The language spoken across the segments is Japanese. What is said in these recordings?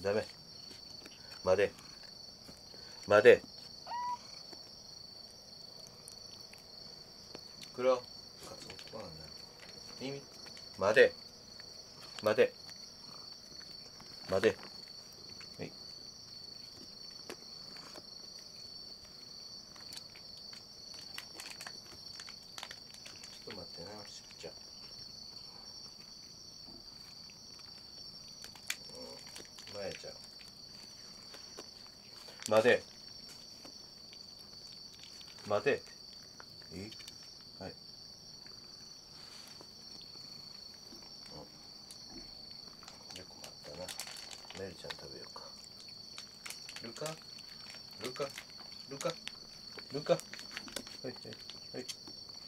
ダメ。待て。待て。黒。カツオ。耳。待て。待て。待て。はい。ちょっと待ってな、しぶちゃん。まやちゃん。待て。待て。いい？はい。よく待ったな。メルちゃん食べようか。ルカルカルカルカ。はいはいはい。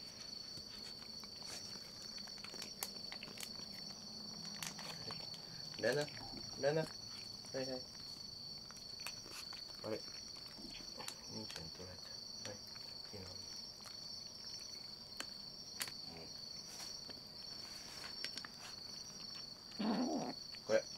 ラナラナ。はいはい。あれ、兄ちゃん取られた。はい。いいの。これ。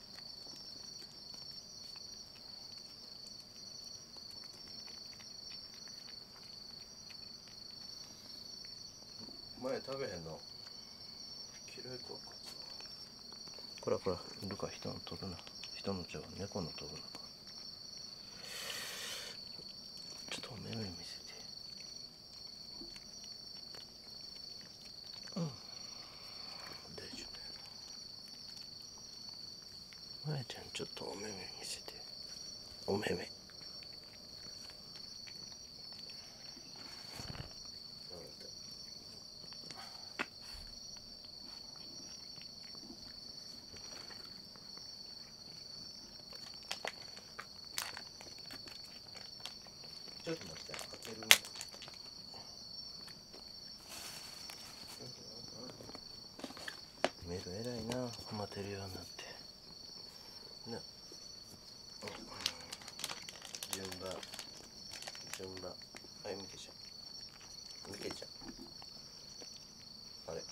前食べへんの。嫌いかこいつは。こらこら、ルカ人の取るな。人のじゃ猫の取るな。ちょっと目見せて。うん。大丈夫やな。まやちゃんちょっとお目目見せて。お目目。ちょっと待って、開けるね。メル偉いな、待てるようになってな。順番。はい、ミケちゃん。ミケちゃん。あれ。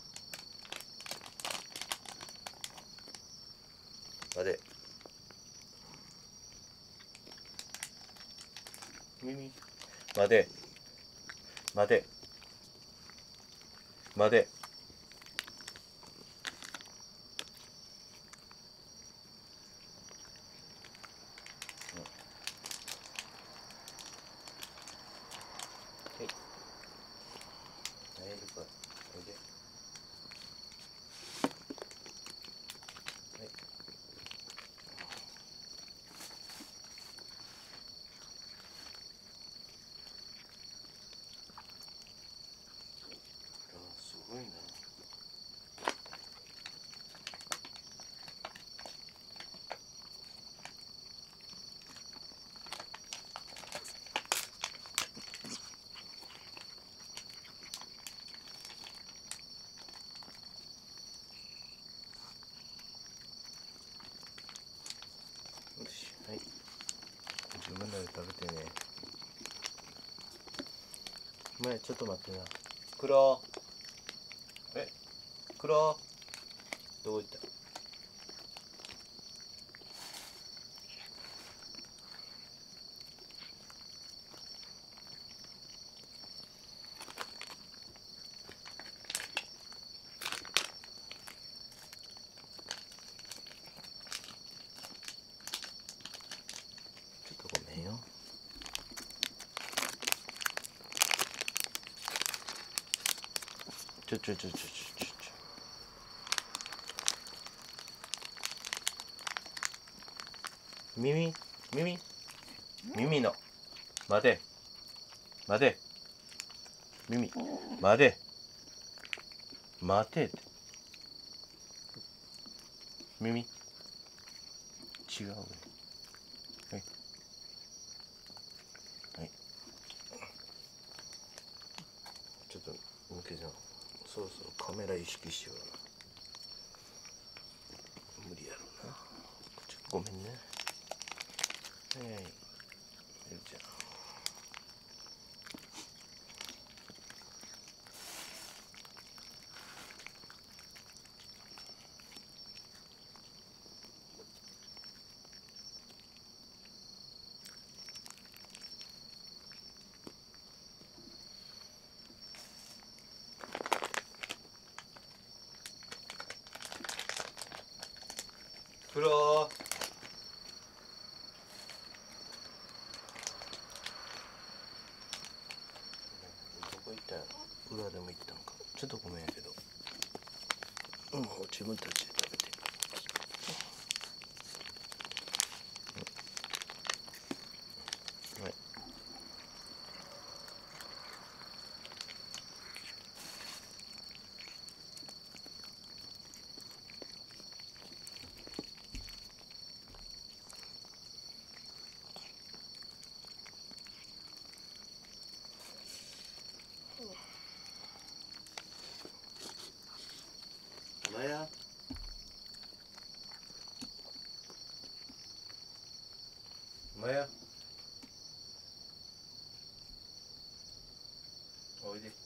あれ。耳。待て。待て。待て。はい。はい、ルカ。おいで。はい。あ、すごいな。よし、はい。自分らで食べてね。前ちょっと待ってな。黒。え、黒。どこ行った？ちょっとごめんよ。ちょ。耳の。待て。待て。耳。待て。待てって。耳。違うね。はい。はい。ちょっと、抜けじゃん。そろそろカメラ意識しような。無理やろうな。ごめんね。はい。よいちゃん。 黒。どこ行ったんやろ。裏でも行ったんか。ちょっとごめんやけど。もう自分たちで食べて。はい。マヤ。マヤ。おいで。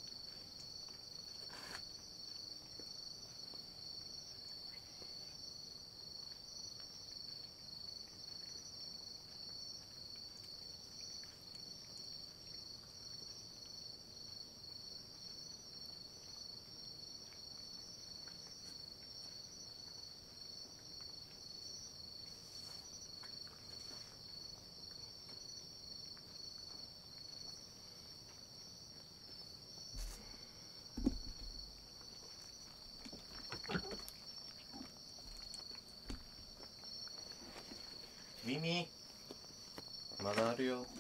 耳。まだあるよ。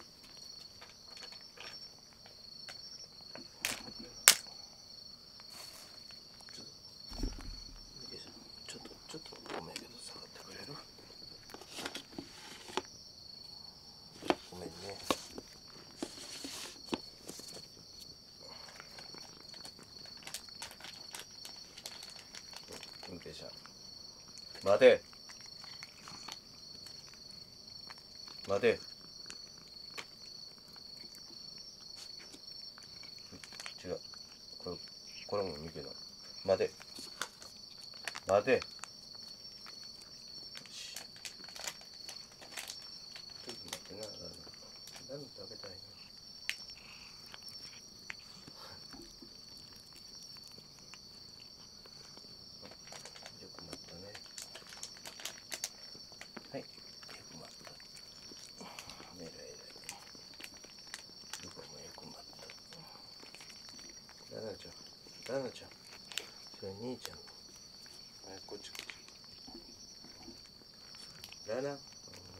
ちょっとごめんけど下がってくれる？ごめんね。運転者。待て。待て。違う。これも見てない。待て。待て。ちょっと待ってな。何食べたいの？よく待ったね。はい。よく待った。えらいえらい。ルカもよく待った。ラナちゃん。ラナちゃん。それ兄ちゃんの。はい、こっちこっち。ラナ。はい。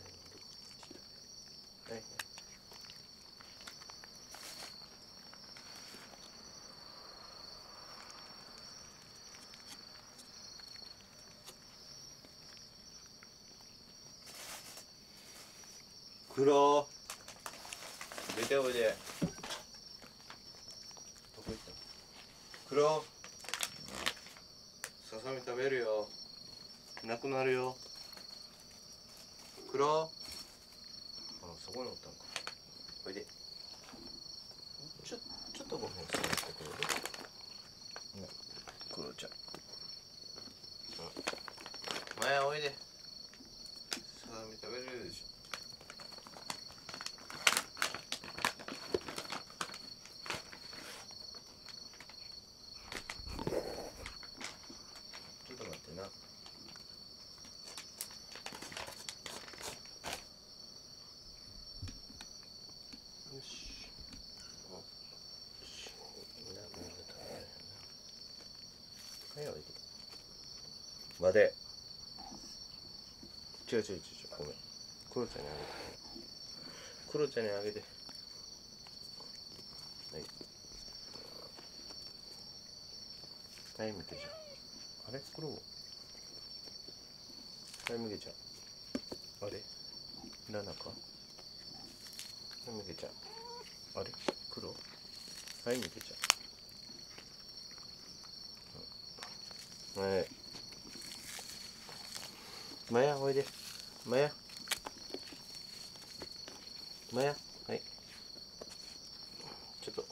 黒。出ておいで。どこ行った？黒。ささみ食べるよ。なくなるよ。黒。あ、そこにおったんか。おいで。ちょっとごめん、座ってくれる？ね、黒ちゃん。マヤおいで。ささみ食べれるでしょ。ちょっと待ってな。よし。みんな食べれるな。はい、おいで。待て。違う、ごめん。クロちゃんにあげて。クロちゃんにあげて。はい。はい、見てじゃん。あれクロ。はい、見てちゃん。あれラナか。はい、見てちゃん。あれクロ。はい、見てちゃん。はい。マヤ、おいで。マヤ。マヤ。はい。ちょっと。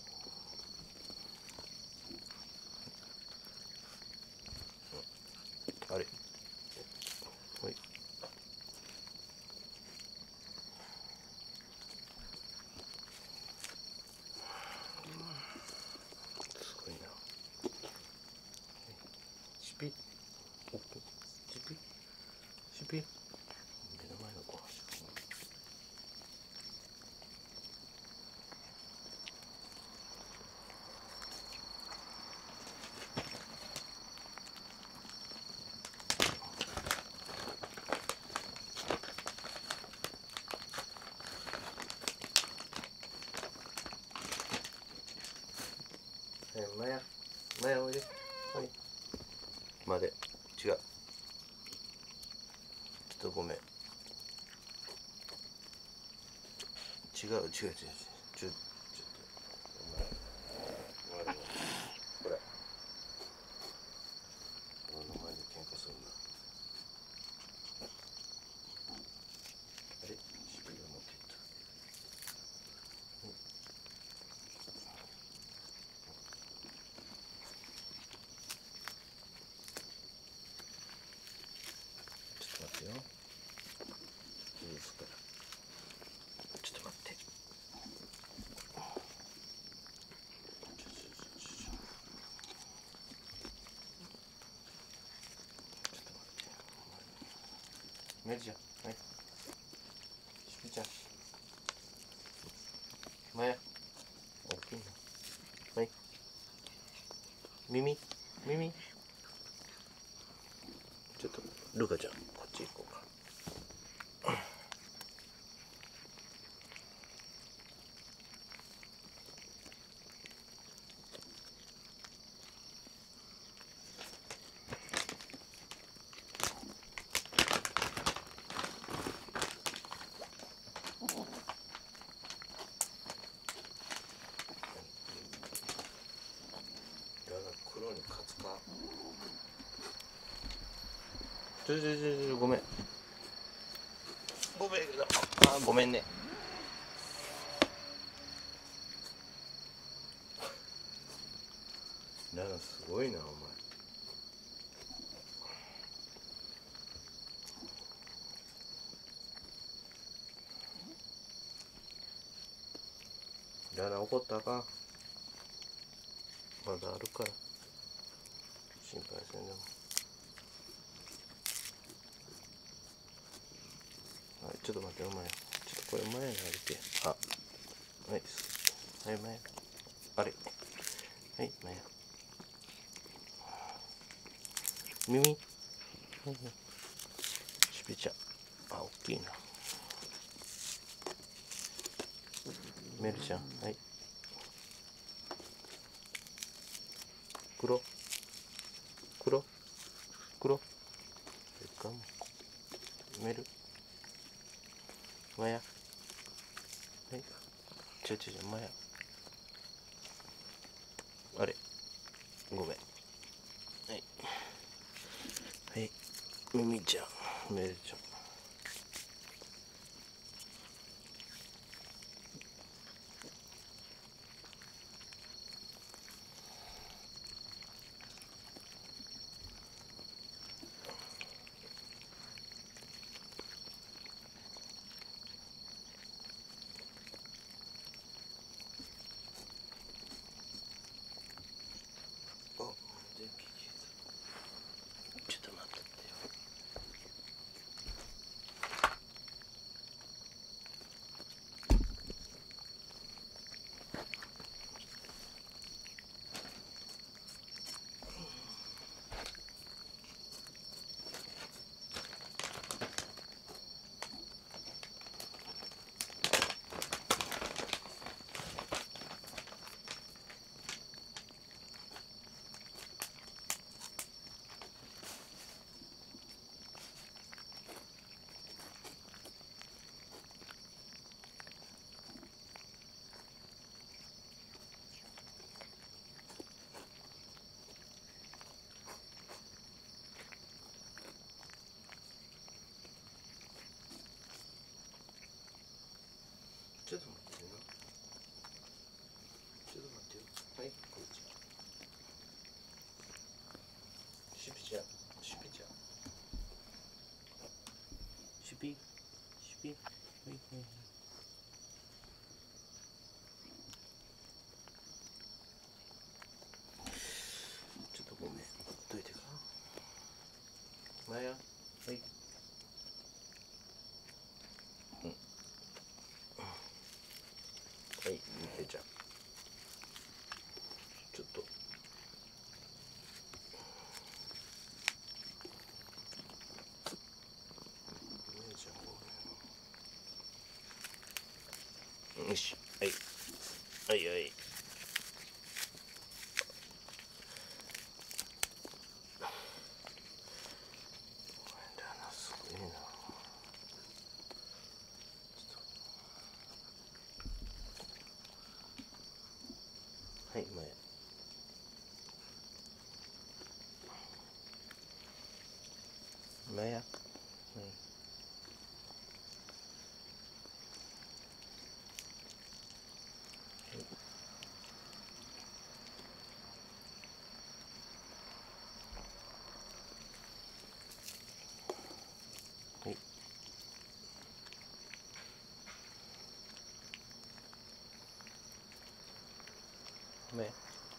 あれ。はい。すごいな。シピ。オッケー。シピ。シピ。 前おいで。はい。まで。違う。ちょっとごめん。違う。ちょっと。お前。ほら。俺の前で喧嘩するな。あれ、シピが持っていった。ちょっと待ってよ。いいですから。ちょっと待って。メルちゃん、はい。シピちゃん。マヤ。大きいな。はい。耳。ちょっと、ルカちゃん、こっち行こうか。黒に勝つか。ごめん。ごめんね。ラナすごいな、お前。ラナ怒ったか。まだあるから。心配せんでも。はい、ちょっと待って、お前。ちょっとこれ前にあげて。あ、はい、はい、前。あれ。はい、前。耳。シピちゃん。あ、大きいな。メルちゃん。はい。黒。メル。マヤ。はい。マヤ。あれ。ごめん。はい。はい。ミミちゃん。メルちゃん。ちょっと待ってよ。ちょっと待ってよ。はい、こっち。シピちゃん。シピ。はい。ちょっとごめん。ほっといてか。マヤ。はい。うん。はい、ミペちゃん。ちょっと。メイちゃんごめん。よし。はい。はい。 maya. Mẹ.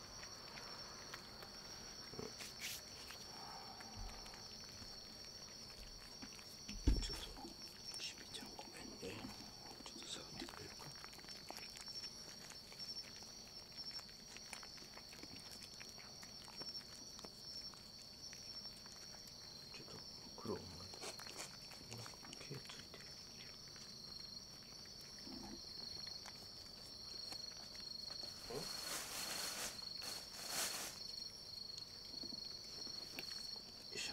ちょっとちびちゃんごめんね。ちょっと触ってくれるか。ちょっと黒お前なんか毛ついてる。よいしょ。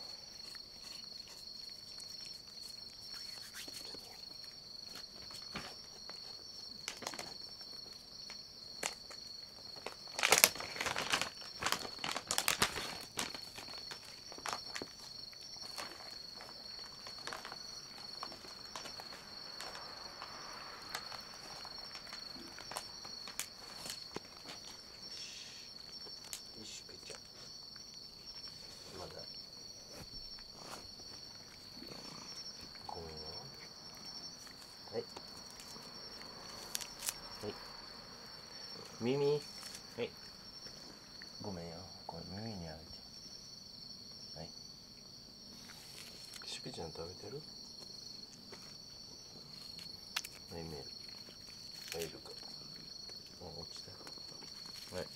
よし、ぺちゃん。まだ。ごめんよ。はい。はい。耳。はい。ごめんよ。これ耳にあげて。はい。しぴちゃん食べてる？はい、見える。はい、いるか。落ちた。はい。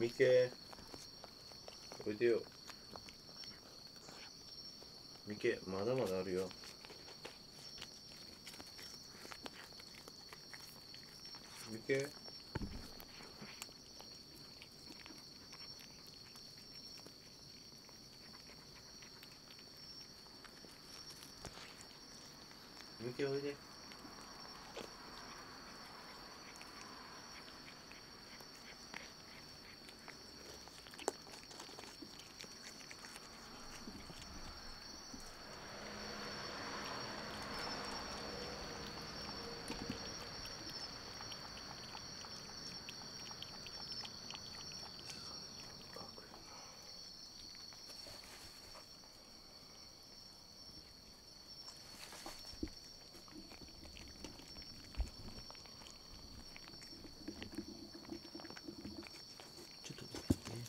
ミケ、おいでよ。ミケ、まだまだあるよ。ミケ、ミケおいで。ちょっと待ってね。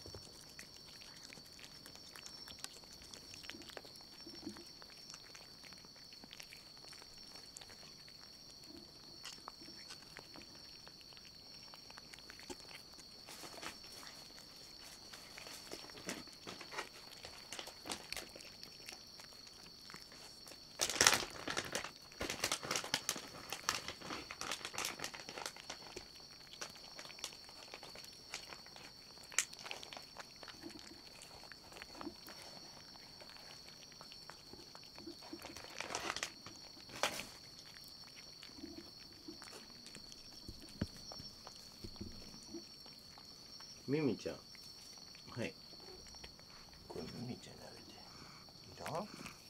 ミミちゃん、はい、これミミちゃんにあげていいな。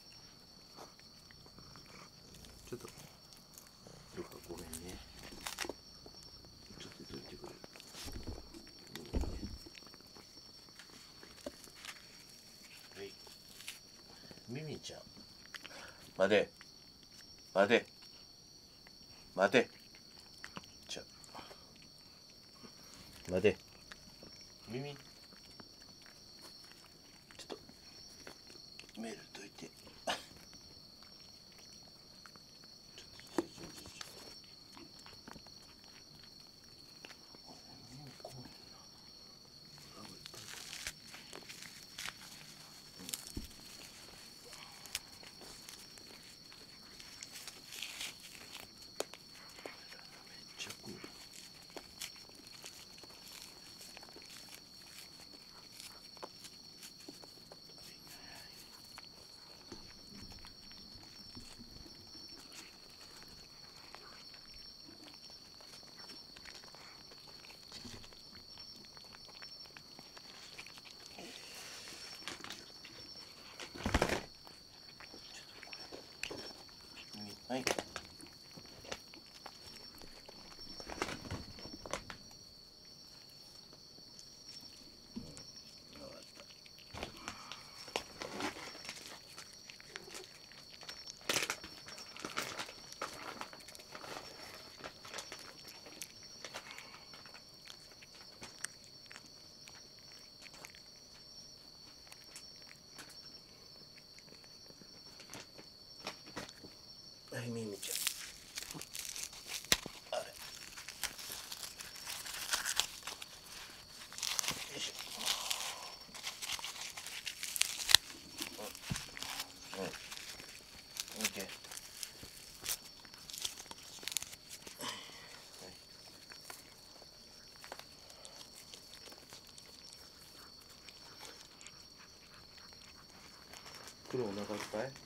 ちょっとどっかごめんね、ちょっとどいてくれ。ごめんね。はい、ミミちゃん、待て待て待て、ちょ待て、耳、ちょっとメールといて。はい。はい、ミミちゃん。あれ。よいしょ。うん。見て。黒お腹いっぱい？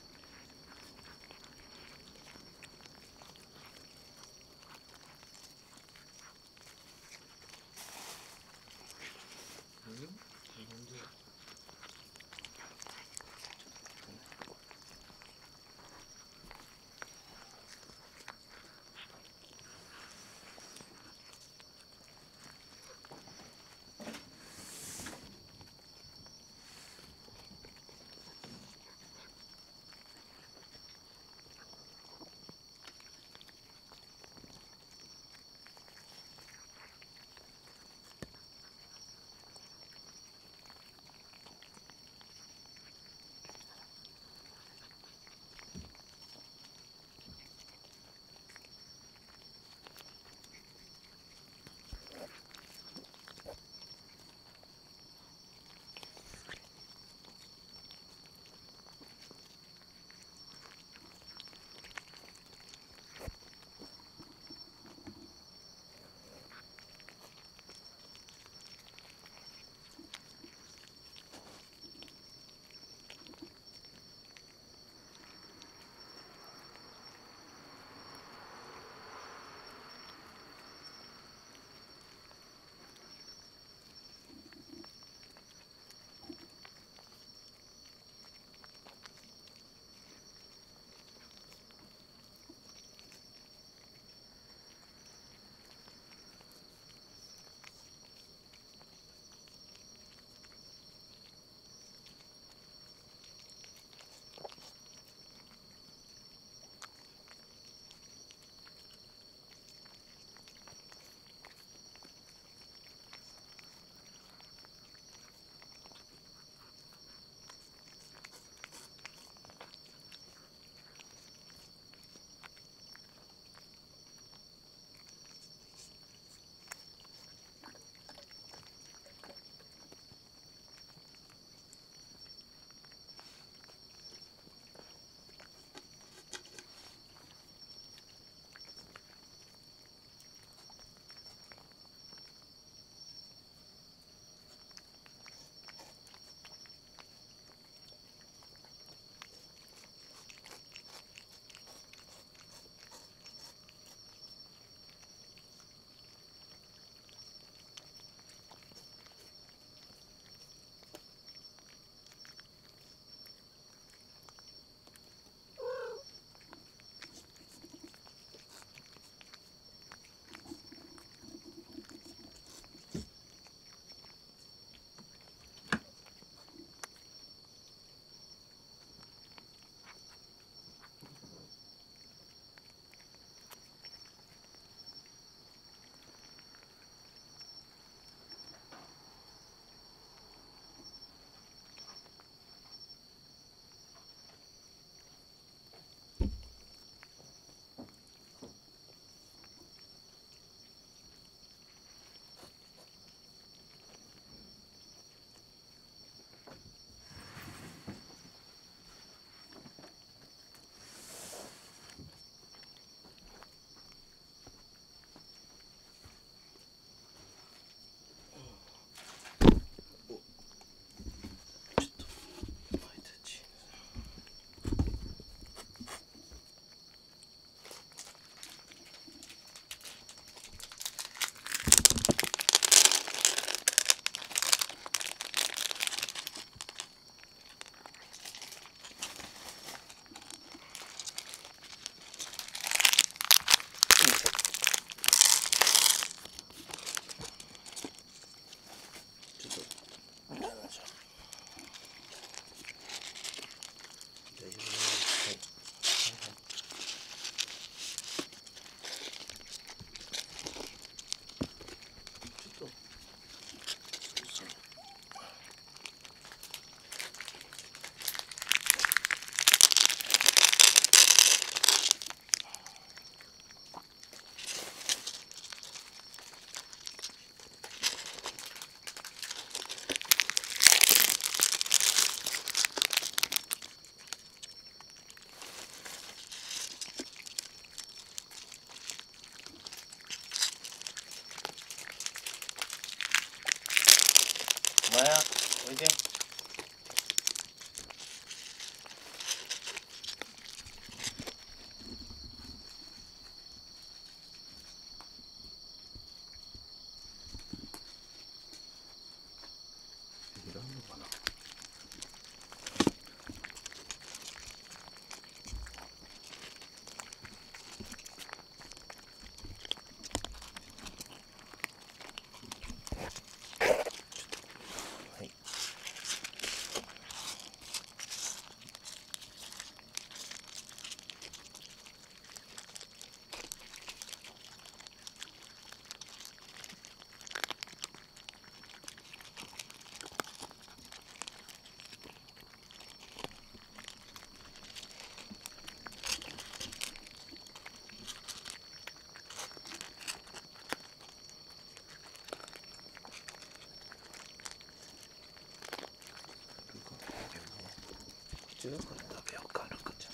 よ。これ食べようか、ルカちゃん。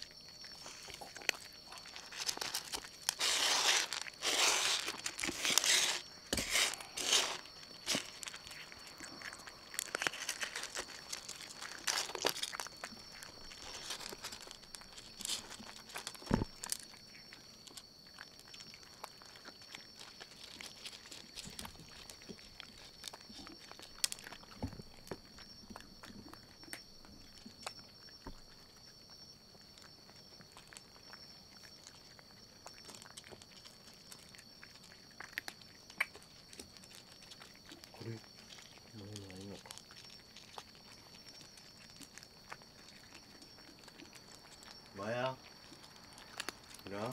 これもうないのか。マヤいらん。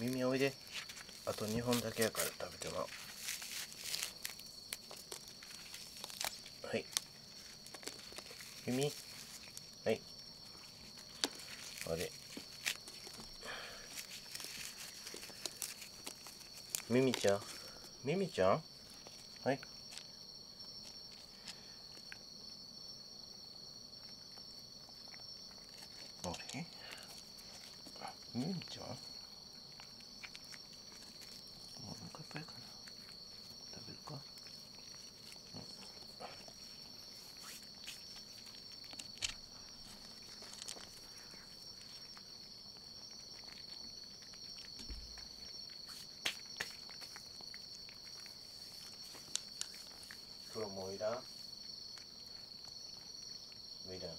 耳おいで。あと2本だけやから食べてもらおう。はい。耳。はい。あれ。耳ちゃん。耳ちゃん。はい。あれ。耳ちゃん。もうお腹いっぱいかな。食べるか。風呂もういらん。いらん。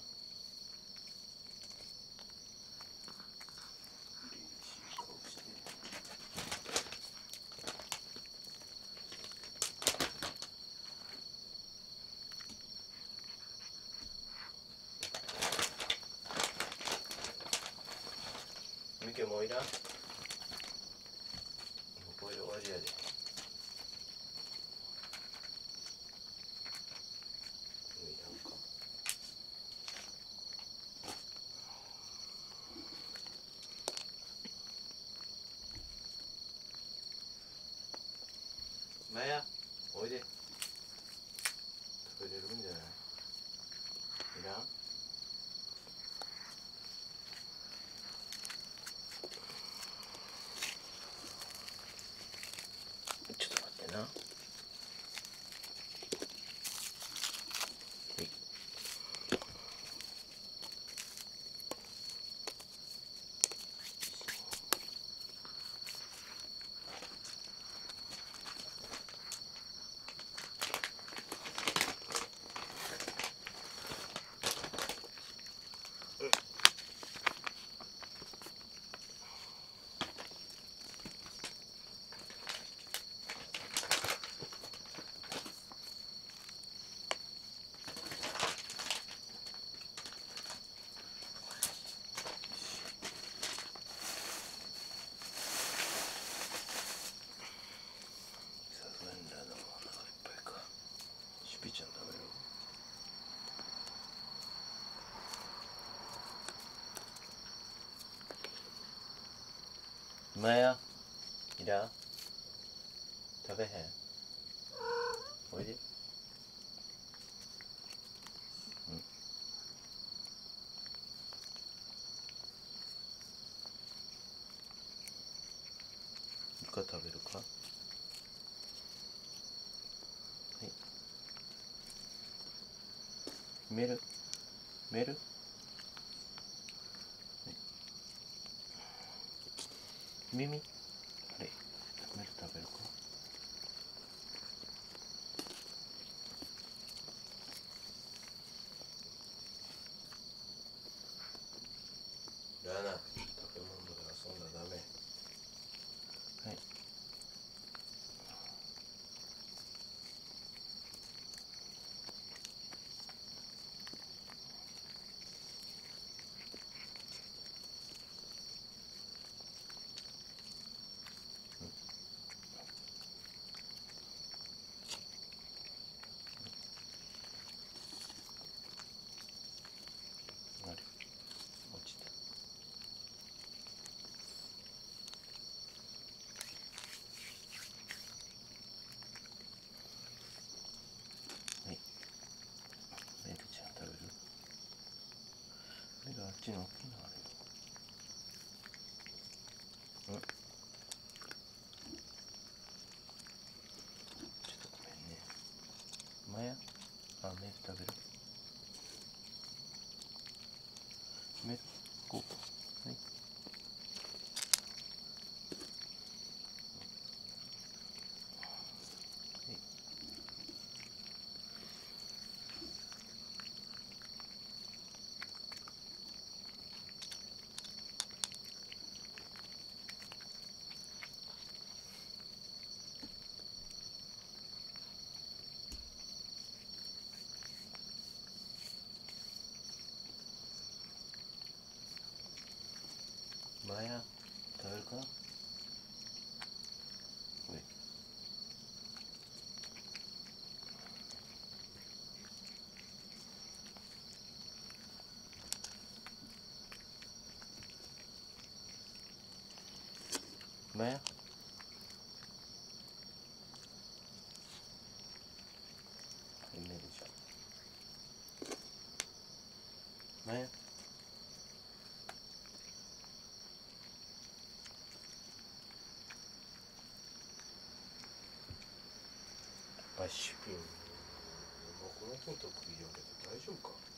みけもういらん。もうこれで終わりやで。いらんか。マヤ、おいで。食べれるんじゃない。いらん。ちょっと待ってな。はい。さすがにラナもお腹いっぱいか。シピちゃん食べる。マヤ、いらん。食べへん。おいで。うん。イカ食べるか。はい。メル。メル。耳。あれ。メル食べるか。ラナ、食べ物で遊んだらダメ。はい。 ね。イメージね。バッシュピン、僕の金得意やけど大丈夫か。